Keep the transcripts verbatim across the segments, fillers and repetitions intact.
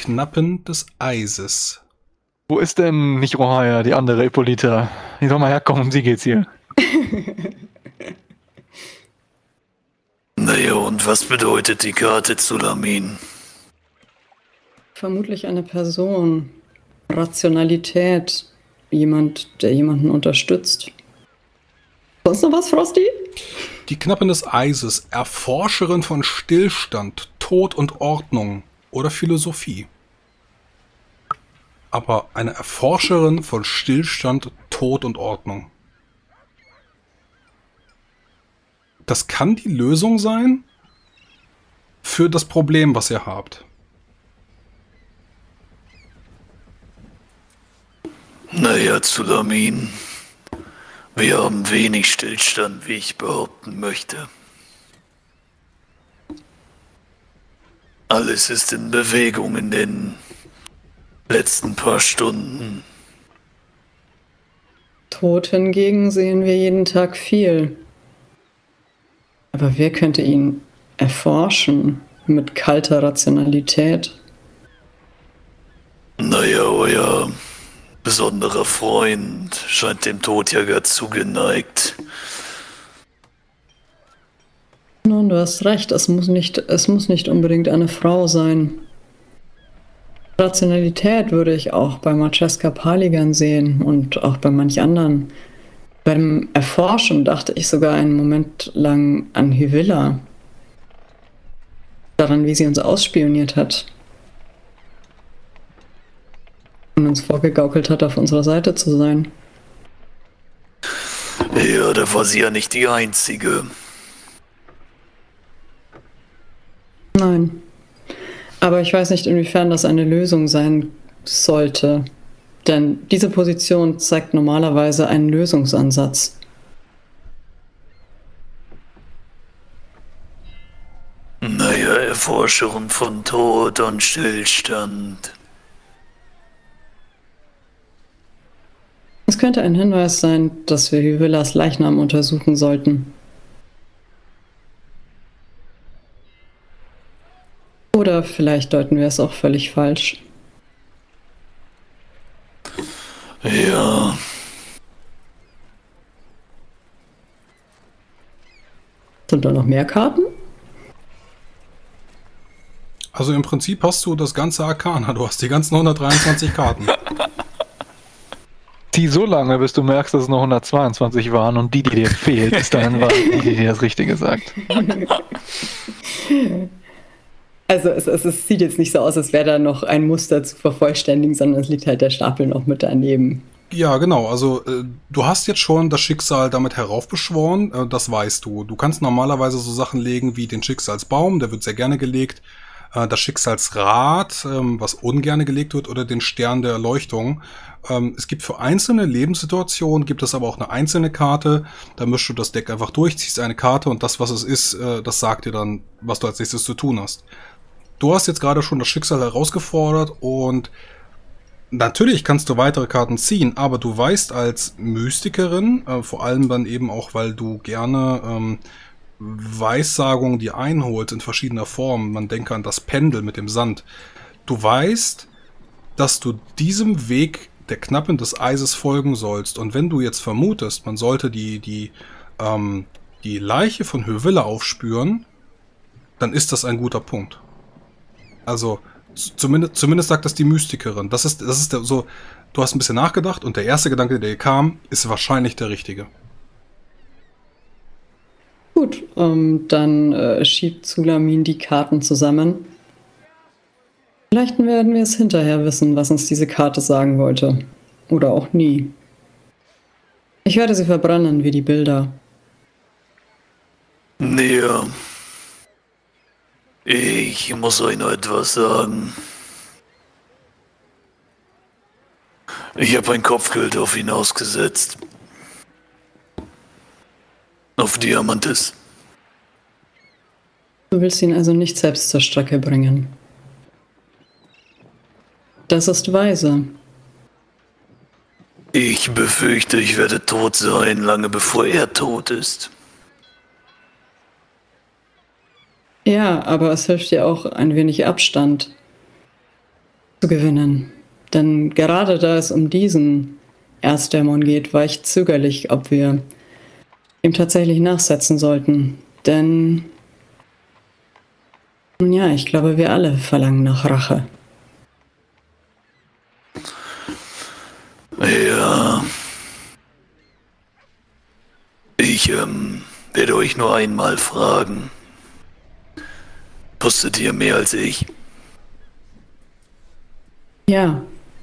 Knappen des Eises. Wo ist denn nicht Rohaya, die andere Hippolyta? Die soll mal herkommen, um sie geht's hier. Naja, und was bedeutet die Karte Zulamin? Vermutlich eine Person. Rationalität. Jemand, der jemanden unterstützt. Sonst noch was, Frosty? Die Knappen des Eises, Erforscherin von Stillstand, Tod und Ordnung oder Philosophie. Aber eine Erforscherin von Stillstand, Tod und Ordnung. Das kann die Lösung sein für das Problem, was ihr habt. Naja, Zulamin. Wir haben wenig Stillstand, wie ich behaupten möchte. Alles ist in Bewegung in den letzten paar Stunden. Tod hingegen sehen wir jeden Tag viel. Aber wer könnte ihn erforschen mit kalter Rationalität? Naja, euer besonderer Freund scheint dem Tod ja gar zugeneigt. Nun, du hast recht, es muss nicht, es muss nicht unbedingt eine Frau sein. Rationalität würde ich auch bei Marcheska Paligan sehen und auch bei manch anderen. Beim Erforschen dachte ich sogar einen Moment lang an Hyvilla. Daran, wie sie uns ausspioniert hat. Und uns vorgegaukelt hat, auf unserer Seite zu sein. Ja, da war sie ja nicht die Einzige. Nein. Aber ich weiß nicht, inwiefern das eine Lösung sein sollte. Denn diese Position zeigt normalerweise einen Lösungsansatz. Naja, Erforscherin von Tod und Stillstand. Es könnte ein Hinweis sein, dass wir Hyvillas Leichnam untersuchen sollten. Oder vielleicht deuten wir es auch völlig falsch. Ja. Sind da noch mehr Karten? Also im Prinzip hast du das ganze Arkana. Du hast die ganzen hundertdreiundzwanzig Karten. Zieh so lange, bis du merkst, dass es noch hundertzweiundzwanzig waren und die, die dir fehlt, bis dahin war die, die dir das Richtige sagt. Also es, es, es sieht jetzt nicht so aus, als wäre da noch ein Muster zu vervollständigen, sondern es liegt halt der Stapel noch mit daneben. Ja, genau. Also äh, du hast jetzt schon das Schicksal damit heraufbeschworen. Äh, das weißt du. Du kannst normalerweise so Sachen legen wie den Schicksalsbaum, der wird sehr gerne gelegt. Äh, das Schicksalsrad, ähm, was ungerne gelegt wird, oder den Stern der Erleuchtung. Ähm, es gibt für einzelne Lebenssituationen, gibt es aber auch eine einzelne Karte. Da mischst du das Deck einfach durch, ziehst eine Karte und das, was es ist, äh, das sagt dir dann, was du als nächstes zu tun hast. Du hast jetzt gerade schon das Schicksal herausgefordert und natürlich kannst du weitere Karten ziehen, aber du weißt als Mystikerin, äh, vor allem dann eben auch, weil du gerne ähm, Weissagungen dir einholst in verschiedener Form, man denke an das Pendel mit dem Sand, du weißt, dass du diesem Weg der Knappen des Eises folgen sollst. Und wenn du jetzt vermutest, man sollte die, die, ähm, die Leiche von Hyvilla aufspüren, dann ist das ein guter Punkt. Also, zumindest, zumindest sagt das die Mystikerin. Das ist, das ist der, so, du hast ein bisschen nachgedacht und der erste Gedanke, der dir kam, ist wahrscheinlich der richtige. Gut, ähm, dann äh, schiebt Zulamin die Karten zusammen. Vielleicht werden wir es hinterher wissen, was uns diese Karte sagen wollte. Oder auch nie. Ich werde sie verbrennen wie die Bilder. Ja. Ich muss euch noch etwas sagen. Ich habe ein Kopfgeld auf ihn ausgesetzt. Auf Diamantes. Du willst ihn also nicht selbst zur Strecke bringen. Das ist weise. Ich befürchte, ich werde tot sein, lange bevor er tot ist. Ja, aber es hilft dir auch ein wenig Abstand. zu gewinnen. Denn gerade da es um diesen Erzdämon geht, war ich zögerlich, ob wir ihm tatsächlich nachsetzen sollten. Denn, nun ja, ich glaube, wir alle verlangen nach Rache. Ja. Ich ähm, werde euch nur einmal fragen. Wusstet ihr mehr als ich? Ja,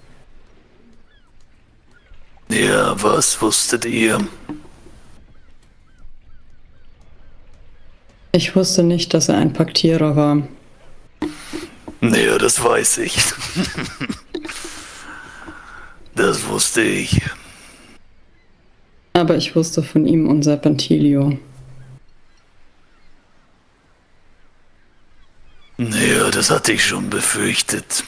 Ja, was wusstet ihr? ich wusste nicht, dass er ein Paktierer war. Naja, das weiß ich. Das wusste ich. Aber ich wusste von ihm und Serpentilio. Naja, das hatte ich schon befürchtet.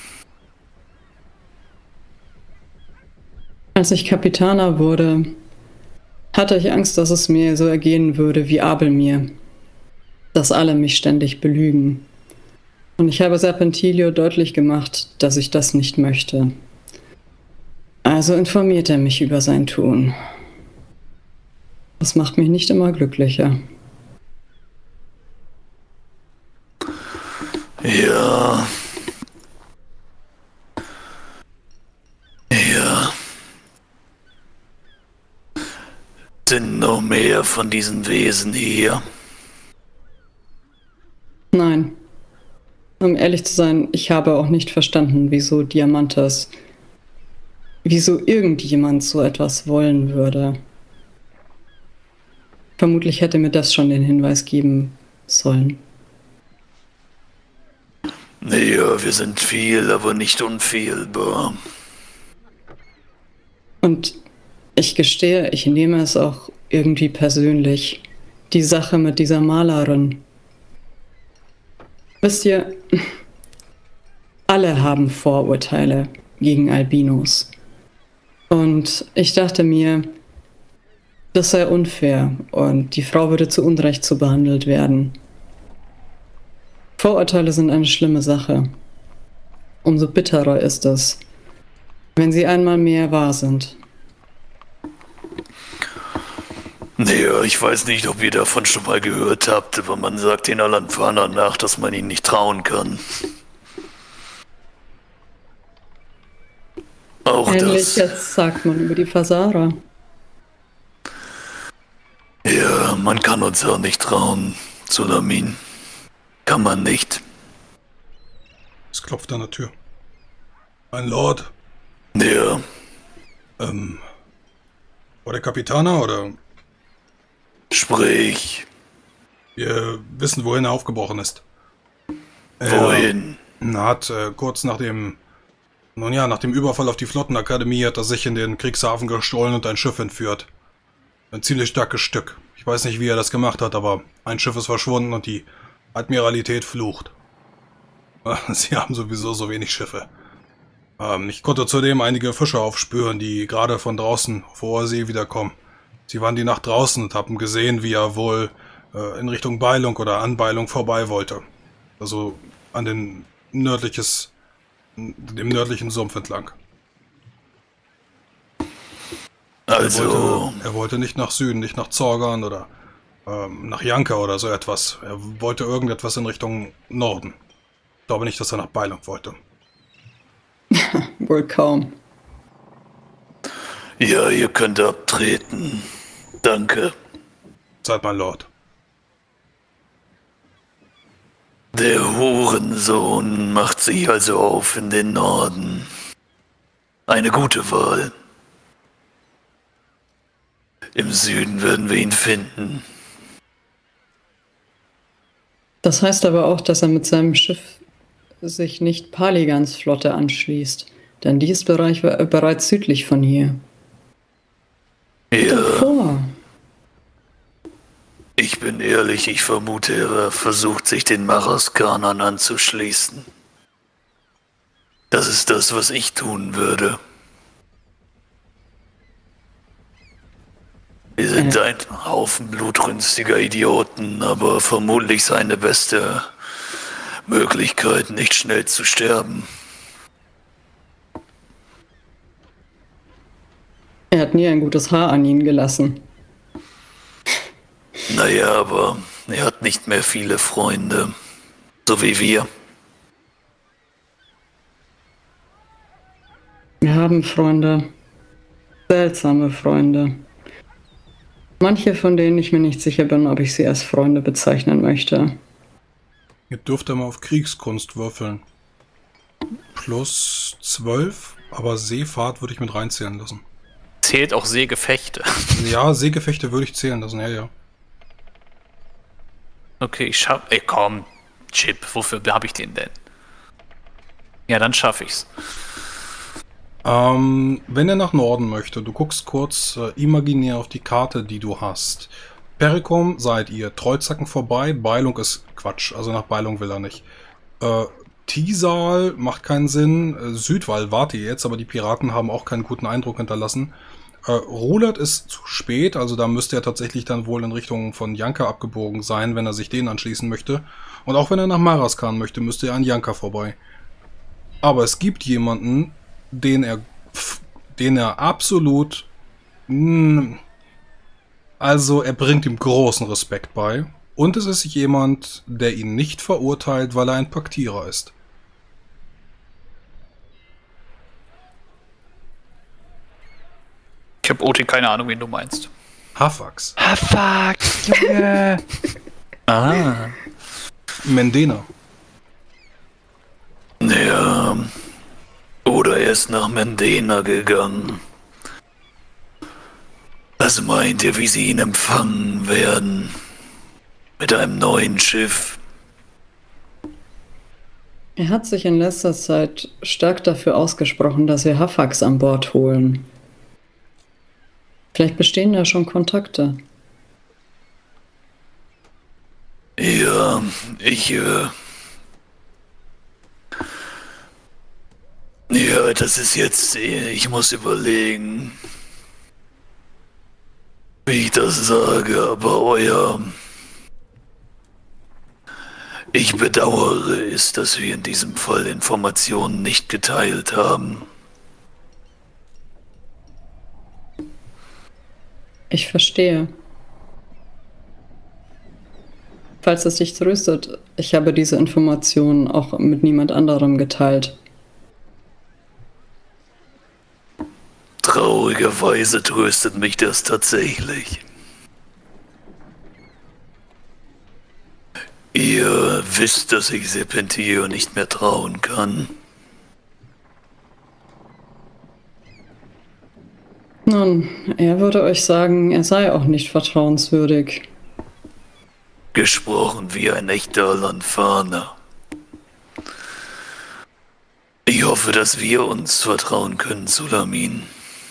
Als ich Kapitaner wurde, hatte ich Angst, dass es mir so ergehen würde wie Abel mir. Dass alle mich ständig belügen. Und ich habe Serpentilio deutlich gemacht, dass ich das nicht möchte. Also informiert er mich über sein Tun. Das macht mich nicht immer glücklicher. Ja. Ja. Sind noch mehr von diesen Wesen hier? Nein. Um ehrlich zu sein, ich habe auch nicht verstanden, wieso Diamantes, wieso irgendjemand so etwas wollen würde. Vermutlich hätte mir das schon den Hinweis geben sollen. Naja, wir sind viel, aber nicht unfehlbar. Und ich gestehe, ich nehme es auch irgendwie persönlich. Die Sache mit dieser Malerin. Wisst ihr, alle haben Vorurteile gegen Albinos. Und ich dachte mir, das sei unfair und die Frau würde zu Unrecht so behandelt werden. Vorurteile sind eine schlimme Sache. Umso bitterer ist es, wenn sie einmal mehr wahr sind. Naja, ich weiß nicht, ob ihr davon schon mal gehört habt, aber man sagt den Alanfanern nach, dass man ihnen nicht trauen kann. Auch Ähnlich das. jetzt sagt man über die Fasara. Ja, man kann uns auch nicht trauen, Sulamin. Kann man nicht. Es klopft an der Tür. Mein Lord, Ja, ähm, war der Kapitaner oder? sprich. Wir wissen, wohin er aufgebrochen ist. Wohin? Er hat äh, kurz nach dem, nun ja, nach dem Überfall auf die Flottenakademie hat er sich in den Kriegshafen gestohlen und ein Schiff entführt. Ein ziemlich starkes Stück. Ich weiß nicht, wie er das gemacht hat, aber ein Schiff ist verschwunden und die Admiralität flucht. Sie haben sowieso so wenig Schiffe. Ähm, ich konnte zudem einige Fischer aufspüren, die gerade von draußen auf hoher See wiederkommen. Sie waren die Nacht draußen und haben gesehen, wie er wohl äh, in Richtung Beilung oder an Beilung vorbei wollte. Also an den nördliches, dem nördlichen Sumpf entlang. Also, Er wollte, er wollte nicht nach Süden, nicht nach Zorgan oder ähm, nach Janka oder so etwas. Er wollte irgendetwas in Richtung Norden. Ich glaube nicht, dass er nach Beilung wollte. Wohl kaum. ja, ihr könnt abtreten. Danke. Seid mein Lord. Der Hurensohn macht sich also auf in den Norden. Eine gute Wahl. Im Süden werden wir ihn finden. Das heißt aber auch, dass er mit seinem Schiff sich nicht Paligans Flotte anschließt, denn die ist Bereich, bereits südlich von hier. Ja, Davor. ich bin ehrlich, ich vermute, er versucht sich den Maraskanern anzuschließen. Das ist das, was ich tun würde. Wir sind ein Haufen blutrünstiger Idioten, aber vermutlich seine beste Möglichkeit, nicht schnell zu sterben. Er hat nie ein gutes Haar an ihn gelassen. Naja, aber er hat nicht mehr viele Freunde. So wie wir. Wir haben Freunde. Seltsame Freunde. Manche, von denen ich mir nicht sicher bin, ob ich sie als Freunde bezeichnen möchte. Ihr dürft ja mal auf Kriegskunst würfeln. Plus zwölf, aber Seefahrt würde ich mit reinzählen lassen. Zählt auch Seegefechte. Ja, Seegefechte würde ich zählen lassen, ja, ja. Okay, ich schaff. Ey, komm. Chip, wofür habe ich den denn? Ja, dann schaffe ich's. Ähm, wenn er nach Norden möchte, du guckst kurz äh, imaginär auf die Karte, die du hast. Perikum seid ihr, Treuzacken vorbei, Beilung ist Quatsch, also nach Beilung will er nicht. Äh, Tisal macht keinen Sinn, äh, Südwall wart ihr jetzt, aber die Piraten haben auch keinen guten Eindruck hinterlassen. Äh, Rolat ist zu spät, also da müsste er tatsächlich dann wohl in Richtung von Yanka abgebogen sein, wenn er sich denen anschließen möchte. Und auch wenn er nach Maraskan möchte, müsste er an Yanka vorbei. Aber es gibt jemanden, den er, den er absolut, mh, also er bringt ihm großen Respekt bei. Und es ist jemand, der ihn nicht verurteilt, weil er ein Paktierer ist. Ich habe Oti keine Ahnung, wen du meinst. Hafax. Hafax, Junge! Ah. Mendena. Ja. Oder er ist nach Mendena gegangen. Was meint ihr, wie sie ihn empfangen werden? Mit einem neuen Schiff? Er hat sich in letzter Zeit stark dafür ausgesprochen, dass wir Hafax an Bord holen. Vielleicht bestehen da schon Kontakte. Ja, ich, äh... Ja, das ist jetzt... Ich muss überlegen, wie ich das sage, aber euer... Ich bedauere es, dass wir in diesem Fall Informationen nicht geteilt haben. Ich verstehe. Falls es dich tröstet, ich habe diese Informationen auch mit niemand anderem geteilt. Traurigerweise tröstet mich das tatsächlich. Ihr wisst, dass ich Serpentier nicht mehr trauen kann. Nun, er würde euch sagen, er sei auch nicht vertrauenswürdig. Gesprochen wie ein echter Lanfaner. Ich hoffe, dass wir uns vertrauen können, Sulamin.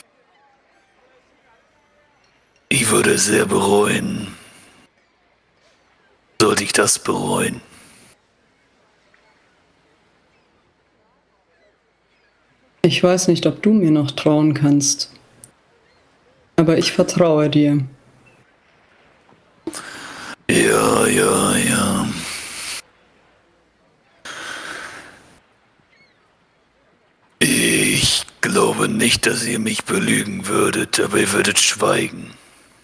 Ich würde es sehr bereuen, sollte ich das bereuen. Ich weiß nicht, ob du mir noch trauen kannst. Aber ich vertraue dir. Ja, ja, ja. Ich glaube nicht, dass ihr mich belügen würdet, aber ihr würdet schweigen.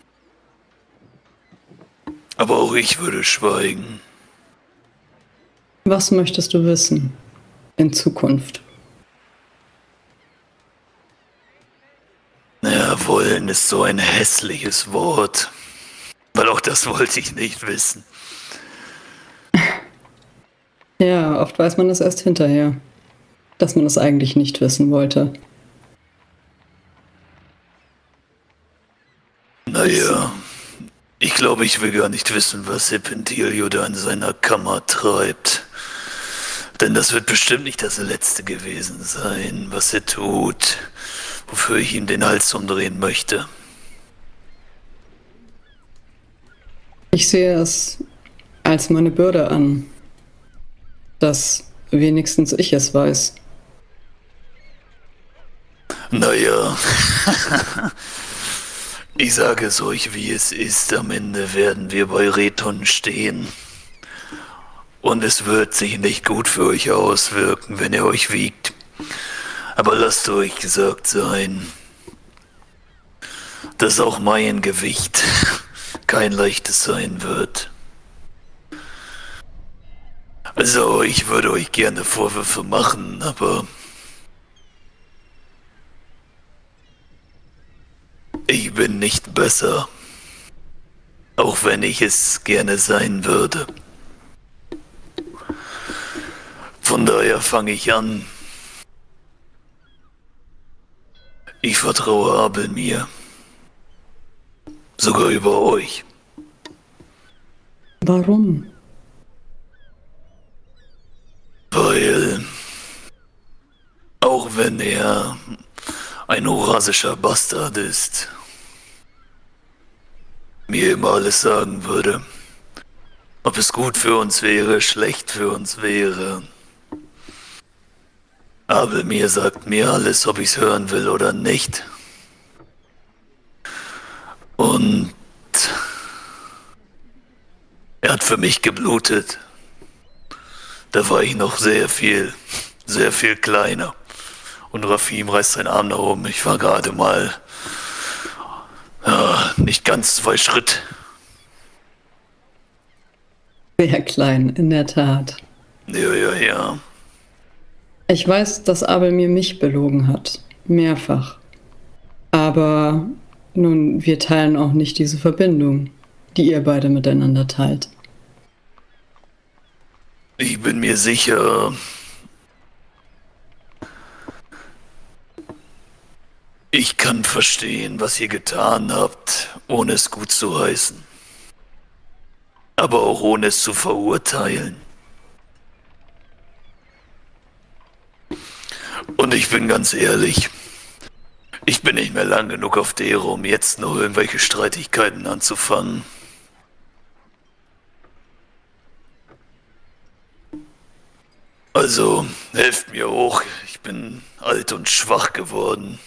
Aber auch ich würde schweigen. Was möchtest du wissen in Zukunft? Ja, wollen ist so ein hässliches Wort. Weil auch das wollte ich nicht wissen. Ja, oft weiß man es erst hinterher, dass man es eigentlich nicht wissen wollte. Naja, ich glaube, ich will gar nicht wissen, was Serpentilio da in seiner Kammer treibt. Denn das wird bestimmt nicht das Letzte gewesen sein, was er tut, wofür ich ihm den Hals umdrehen möchte. Ich sehe es als meine Bürde an, dass wenigstens ich es weiß. Naja, ich sage es euch, wie es ist. Am Ende werden wir bei Reton stehen. Und es wird sich nicht gut für euch auswirken, wenn ihr euch wiegt. Aber lasst euch gesagt sein, dass auch mein Gewicht kein leichtes sein wird. Also, ich würde euch gerne Vorwürfe machen, aber ich bin nicht besser, auch wenn ich es gerne sein würde. Von daher fange ich an. Ich vertraue Abel mir. Sogar über euch. Warum? Weil, auch wenn er ein horasischer Bastard ist, mir immer alles sagen würde, ob es gut für uns wäre, schlecht für uns wäre. Aber mir sagt mir alles, ob ich's hören will oder nicht. Und er hat für mich geblutet. Da war ich noch sehr viel, sehr viel kleiner. Und Rafim reißt seinen Arm nach oben. Ich war gerade mal ja, nicht ganz zwei Schritt. Sehr klein, in der Tat. Ja, ja, ja. Ich weiß, dass Abel mir mich belogen hat. Mehrfach. Aber nun, wir teilen auch nicht diese Verbindung, die ihr beide miteinander teilt. Ich bin mir sicher, ich kann verstehen, was ihr getan habt, ohne es gut zu heißen. Aber auch ohne es zu verurteilen. Und ich bin ganz ehrlich, ich bin nicht mehr lang genug auf der Ehre, um jetzt noch irgendwelche Streitigkeiten anzufangen. Also, helft mir hoch, ich bin alt und schwach geworden.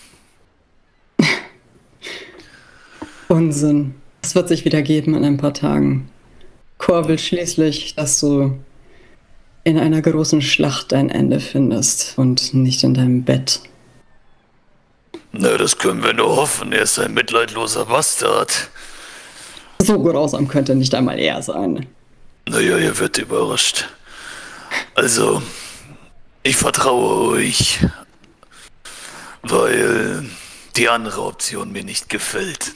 Unsinn. Es wird sich wieder geben in ein paar Tagen. Kor will schließlich, dass du in einer großen Schlacht dein Ende findest und nicht in deinem Bett. Na, das können wir nur hoffen. Er ist ein mitleidloser Bastard. So grausam könnte nicht einmal er sein. Naja, ihr werdet überrascht. Also, ich vertraue euch, weil die andere Option mir nicht gefällt.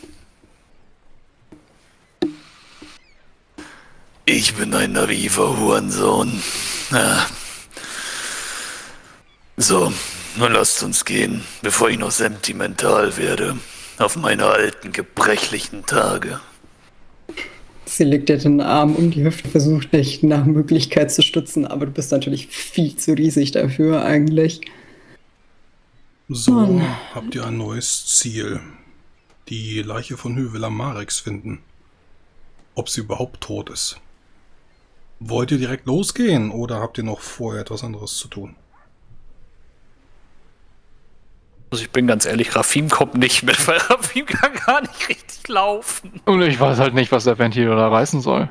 Ich bin ein naiver Hurensohn. Ja. So, nun lasst uns gehen, bevor ich noch sentimental werde, auf meine alten, gebrechlichen Tage. Sie legt dir den Arm um die Hüfte, versucht dich nach Möglichkeit zu stützen, aber du bist natürlich viel zu riesig dafür eigentlich. So, Mann. habt ihr ein neues Ziel. Die Leiche von Hyvila Marix finden. Ob sie überhaupt tot ist. Wollt ihr direkt losgehen oder habt ihr noch vorher etwas anderes zu tun? Also ich bin ganz ehrlich, Rafim kommt nicht mit, weil Rafim kann gar nicht richtig laufen. Und ich weiß halt nicht, was der Ventil da reißen soll.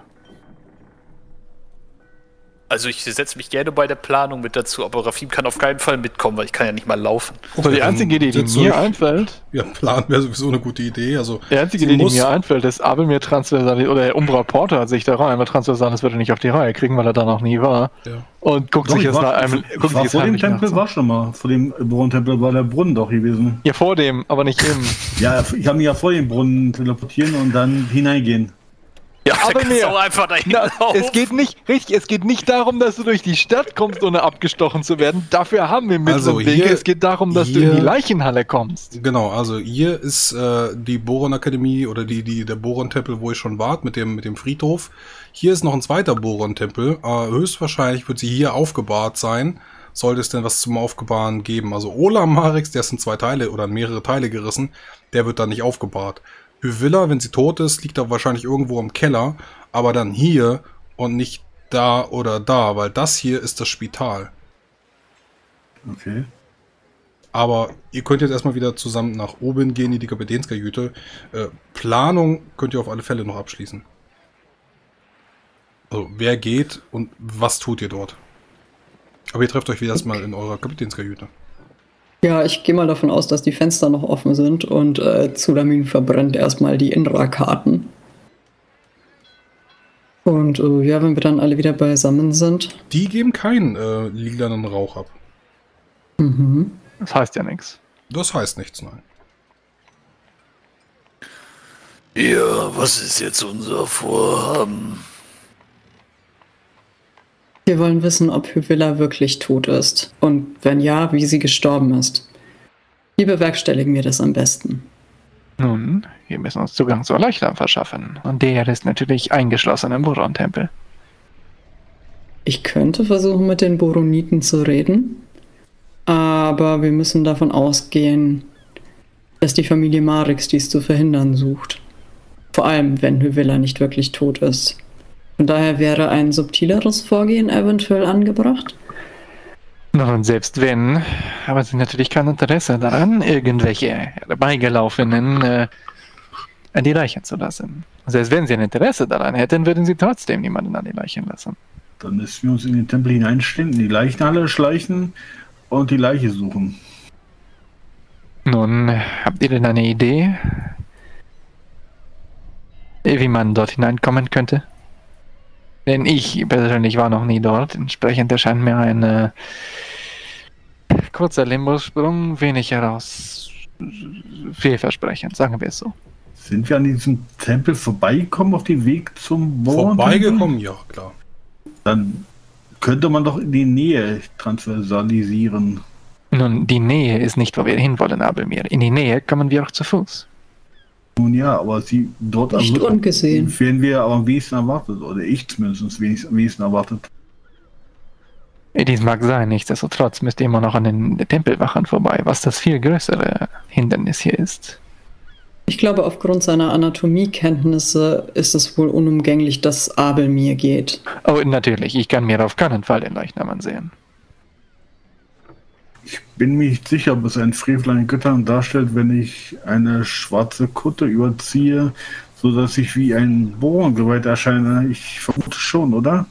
Also ich setze mich gerne bei der Planung mit dazu, aber Rafim kann auf keinen Fall mitkommen, weil ich kann ja nicht mal laufen. So, die einzige Idee, die mir einfällt... Ja, Plan wäre sowieso eine gute Idee. Also, die einzige Idee, die mir einfällt, ist, Abel mir transversal, oder Umbra Porter hat sich da rein, weil transversal, das wird er nicht auf die Reihe kriegen, weil er da noch nie war. Ja. Und guckt Doch, sich ich jetzt war, nach einem... ich, guckt ich war sich vor dem heimlich Tempel nach- war schon mal. Vor dem Brunnentempel war der Brunnen doch gewesen. Ja, vor dem, aber nicht im. Ja, ich kann mich ja vor dem Brunnen teleportieren und dann hineingehen. Ja, aber aber kannst mehr. du auch einfach dahin Na, laufen. es geht nicht, richtig, es geht nicht darum, dass du durch die Stadt kommst, ohne abgestochen zu werden. Dafür haben wir Mittel Also und Wege. hier- Es geht darum, dass du hier- in die Leichenhalle kommst. Genau, also hier ist äh, die Boron-Akademie oder die, die, der Boron-Tempel, wo ich schon wart, mit dem, mit dem Friedhof. Hier ist noch ein zweiter Boron-Tempel. Äh, höchstwahrscheinlich wird sie hier aufgebahrt sein. Sollte es denn was zum Aufgebahren geben. Also Ola Marix, der ist in zwei Teile oder in mehrere Teile gerissen, der wird dann nicht aufgebahrt. Hyvila, wenn sie tot ist, liegt da wahrscheinlich irgendwo im Keller, aber dann hier und nicht da oder da, weil das hier ist das Spital. Okay. Aber ihr könnt jetzt erstmal wieder zusammen nach oben gehen in die Kapitänskajüte. Äh, Planung könnt ihr auf alle Fälle noch abschließen. Also wer geht und was tut ihr dort? Aber ihr trefft euch wieder erstmal in eurer Kapitänskajüte. Ja, ich gehe mal davon aus, dass die Fenster noch offen sind und äh, Zulamin verbrennt erstmal die Indra-Karten. Und äh, ja, wenn wir dann alle wieder beisammen sind. Die geben keinen äh, lilanen Rauch ab. Mhm. Das heißt ja nichts. Das heißt nichts, nein. Ja, was ist jetzt unser Vorhaben? Wir wollen wissen, ob Hyvilla wirklich tot ist. Und wenn ja, wie sie gestorben ist. Wie bewerkstelligen wir das am besten? Nun, wir müssen uns Zugang zur Leichnam verschaffen. Und der ist natürlich eingeschlossen im Boron-Tempel. Ich könnte versuchen, mit den Boroniten zu reden. Aber wir müssen davon ausgehen, dass die Familie Marix dies zu verhindern sucht. Vor allem, wenn Hyvilla nicht wirklich tot ist. Von daher wäre ein subtileres Vorgehen eventuell angebracht. Nun, selbst wenn, haben sie natürlich kein Interesse daran, irgendwelche herbeigelaufenen äh, an die Leichen zu lassen. Selbst wenn sie ein Interesse daran hätten, würden sie trotzdem niemanden an die Leichen lassen. Dann müssen wir uns in den Tempel hineinstellen, in die Leichenhalle schleichen und die Leiche suchen. Nun, habt ihr denn eine Idee, wie man dort hineinkommen könnte? Denn ich persönlich war noch nie dort, entsprechend erscheint mir ein äh, kurzer Limbosprung wenig heraus vielversprechend, sagen wir es so. Sind wir an diesem Tempel vorbeigekommen auf dem Weg zum Boron? Vorbeigekommen, ja, klar. Dann könnte man doch in die Nähe transversalisieren. Nun, die Nähe ist nicht, wo wir hinwollen, Abelmir. In die Nähe kommen wir auch zu Fuß. Nun ja, aber sie dort Nicht also, ungesehen. werden wir aber am wenigsten erwartet, oder ich zumindest wenigstens am wenigsten erwartet. Dies mag sein, nichtsdestotrotz müsst ihr immer noch an den Tempelwachern vorbei, was das viel größere Hindernis hier ist. Ich glaube, aufgrund seiner Anatomiekenntnisse ist es wohl unumgänglich, dass Abelmir geht. Oh, natürlich, ich kann mir auf keinen Fall den Leichnam ansehen. Ich bin mir nicht sicher, ob es ein Frevel an den Göttern darstellt, wenn ich eine schwarze Kutte überziehe, sodass ich wie ein Bohrengeweiht erscheine. Ich vermute schon, oder?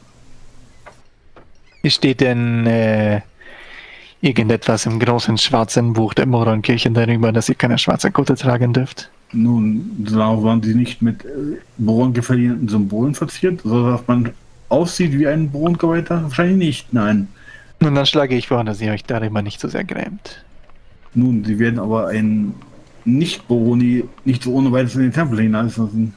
Steht denn äh, irgendetwas im großen schwarzen Buch der Moronkirche darüber, dass ihr keine schwarze Kutte tragen dürft? Nun, so waren sie nicht mit äh, bohrengefällten Symbolen verziert, sodass man aussieht wie ein Bohrengeweihter? Wahrscheinlich nicht, nein. Nun, dann schlage ich vor, dass ihr euch darüber nicht so sehr grämt. Nun, sie werden aber ein Nicht-Boroni nicht so ohne weiteres in den Tempel hineinlassen.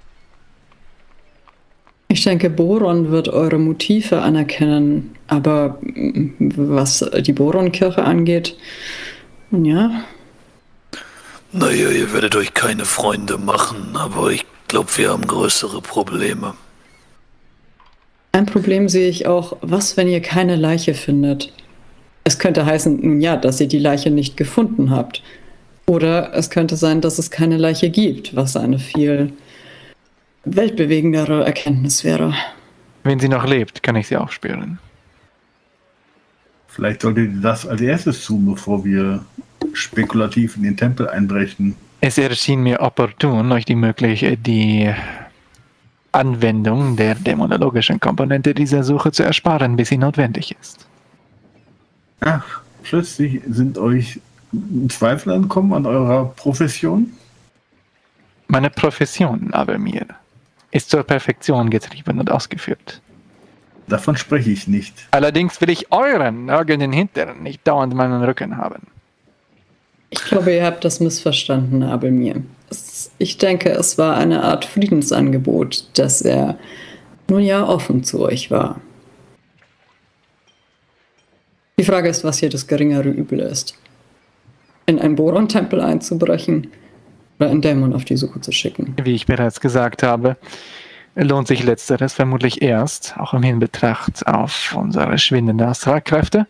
Ich denke, Boron wird eure Motive anerkennen, aber mm, was die Boronkirche angeht, ja. Naja, ihr werdet euch keine Freunde machen, aber ich glaube, wir haben größere Probleme. Ein Problem sehe ich auch, was, wenn ihr keine Leiche findet? Es könnte heißen, nun ja, dass ihr die Leiche nicht gefunden habt. Oder es könnte sein, dass es keine Leiche gibt, was eine viel weltbewegendere Erkenntnis wäre. Wenn sie noch lebt, kann ich sie aufspüren. Vielleicht solltet ihr das als erstes tun, bevor wir spekulativ in den Tempel einbrechen. Es erschien mir opportun, euch die Möglichkeit, die Anwendung der dämonologischen Komponente dieser Suche zu ersparen, bis sie notwendig ist. Ach, plötzlich sind euch Zweifel angekommen an eurer Profession? Meine Profession, aber mir, ist zur Perfektion getrieben und ausgeführt. Davon spreche ich nicht. Allerdings will ich euren nörgelnden Hintern nicht dauernd meinen Rücken haben. Ich glaube, ihr habt das missverstanden, Abelmir. Es, ich denke, es war eine Art Friedensangebot, dass er nun ja offen zu euch war. Die Frage ist, was hier das geringere Übel ist. In einen Boron-Tempel einzubrechen oder einen Dämon auf die Suche zu schicken. Wie ich bereits gesagt habe, lohnt sich Letzteres vermutlich erst, auch im Hinbetracht auf unsere schwindenden Astralkräfte,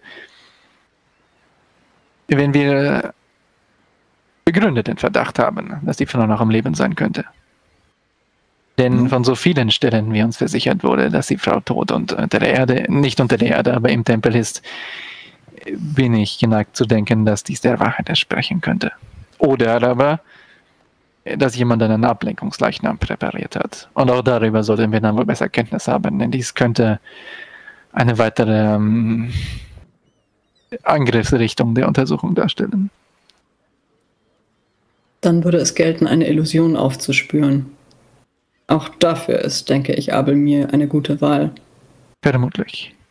wenn wir begründeten Verdacht haben, dass die Frau noch am Leben sein könnte. Denn von so vielen Stellen, wie uns versichert wurde, dass die Frau tot und unter der Erde, nicht unter der Erde, aber im Tempel ist, bin ich geneigt zu denken, dass dies der Wahrheit entsprechen könnte. Oder aber, dass jemand einen Ablenkungsleichnam präpariert hat. Und auch darüber sollten wir dann wohl besser Kenntnis haben, denn dies könnte eine weitere ähm, Angriffsrichtung der Untersuchung darstellen. Dann würde es gelten, eine Illusion aufzuspüren. Auch dafür ist, denke ich, Abelmir eine gute Wahl. Vermutlich.